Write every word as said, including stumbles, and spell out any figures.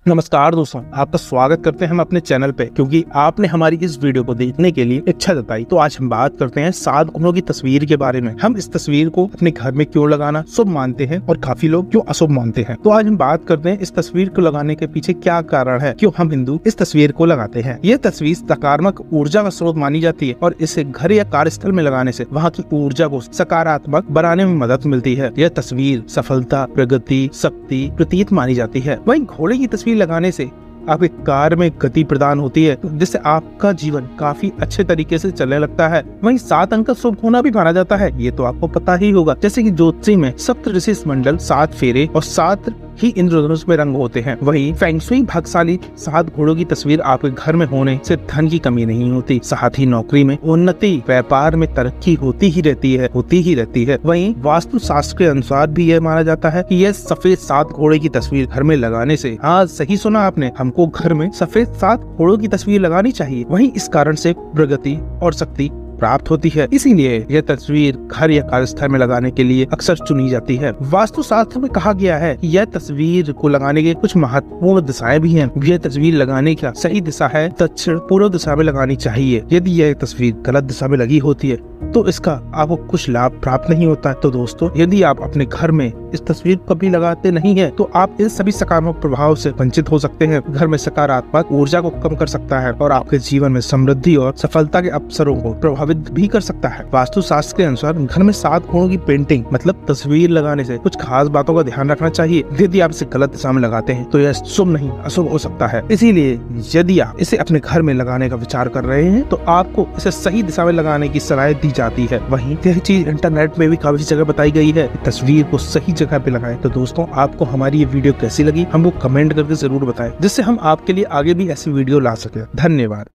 नमस्कार दोस्तों, आपका स्वागत करते हैं हम अपने चैनल पे। क्योंकि आपने हमारी इस वीडियो को देखने के लिए इच्छा जताई, तो आज हम बात करते हैं सात गुणों की तस्वीर के बारे में। हम इस तस्वीर को अपने घर में क्यों लगाना शुभ मानते हैं और काफी लोग क्यों अशुभ मानते हैं। तो आज हम बात करते हैं इस तस्वीर को लगाने के पीछे क्या कारण है, क्यों हम हिंदू इस तस्वीर को लगाते हैं। ये तस्वीर सकारात्मक ऊर्जा का स्रोत मानी जाती है और इसे घर या कार्यस्थल में लगाने से वहाँ की ऊर्जा को सकारात्मक बनाने में मदद मिलती है। यह तस्वीर सफलता, प्रगति, शक्ति प्रतीत मानी जाती है। वहीं घोड़े की तस्वीर लगाने से आपके कार्य में गति प्रदान होती है, जिससे आपका जीवन काफी अच्छे तरीके से चलने लगता है। वहीं सात अंक का शुभ होना भी माना जाता है, ये तो आपको पता ही होगा। जैसे कि ज्योतिषी में सप्तऋषि मंडल, सात फेरे और सात ही इंद्रधनुष में रंग होते हैं। वहीं फेंग शुई भाग्यशाली सात घोड़ों की तस्वीर आपके घर में होने से धन की कमी नहीं होती, साथ ही नौकरी में उन्नति, व्यापार में तरक्की होती ही रहती है होती ही रहती है। वहीं वास्तु शास्त्र के अनुसार भी यह माना जाता है कि यह सफेद सात घोड़े की तस्वीर घर में लगाने से, हाँ सही सुना आपने, हमको घर में सफेद सात घोड़ों की तस्वीर लगानी चाहिए। वहीं इस कारण से प्रगति और शक्ति प्राप्त होती है, इसीलिए यह तस्वीर घर या कार्यस्थल में लगाने के लिए अक्सर चुनी जाती है। वास्तु शास्त्र में कहा गया है कि यह तस्वीर को लगाने के कुछ महत्वपूर्ण दिशाएं भी हैं। यह तस्वीर लगाने का सही दिशा है दक्षिण पूर्व दिशा में लगानी चाहिए। यदि यह तस्वीर गलत दिशा में लगी होती है तो इसका आपको कुछ लाभ प्राप्त नहीं होता है। तो दोस्तों, यदि आप अपने घर में इस तस्वीर को कभी लगाते नहीं है तो आप इन सभी सकारात्मक प्रभाव से वंचित हो सकते हैं। घर में सकारात्मक ऊर्जा को कम कर सकता है और आपके जीवन में समृद्धि और सफलता के अवसरों को प्रभावित भी कर सकता है। वास्तु शास्त्र के अनुसार घर में सात घोड़ों की पेंटिंग मतलब तस्वीर लगाने से कुछ खास बातों का ध्यान रखना चाहिए। यदि आप इसे गलत दिशा में लगाते हैं तो यह शुभ नहीं अशुभ हो सकता है। इसीलिए यदि आप इसे अपने घर में लगाने का विचार कर रहे हैं तो आपको इसे सही दिशा में लगाने की सलाह दी जाती है। वहीं यह चीज इंटरनेट में भी काफी जगह बताई गई है, तस्वीर को सही जगह पे लगाएं। तो दोस्तों, आपको हमारी ये वीडियो कैसी लगी हमको कमेंट करके जरूर बताएं, जिससे हम आपके लिए आगे भी ऐसी वीडियो ला सके। धन्यवाद।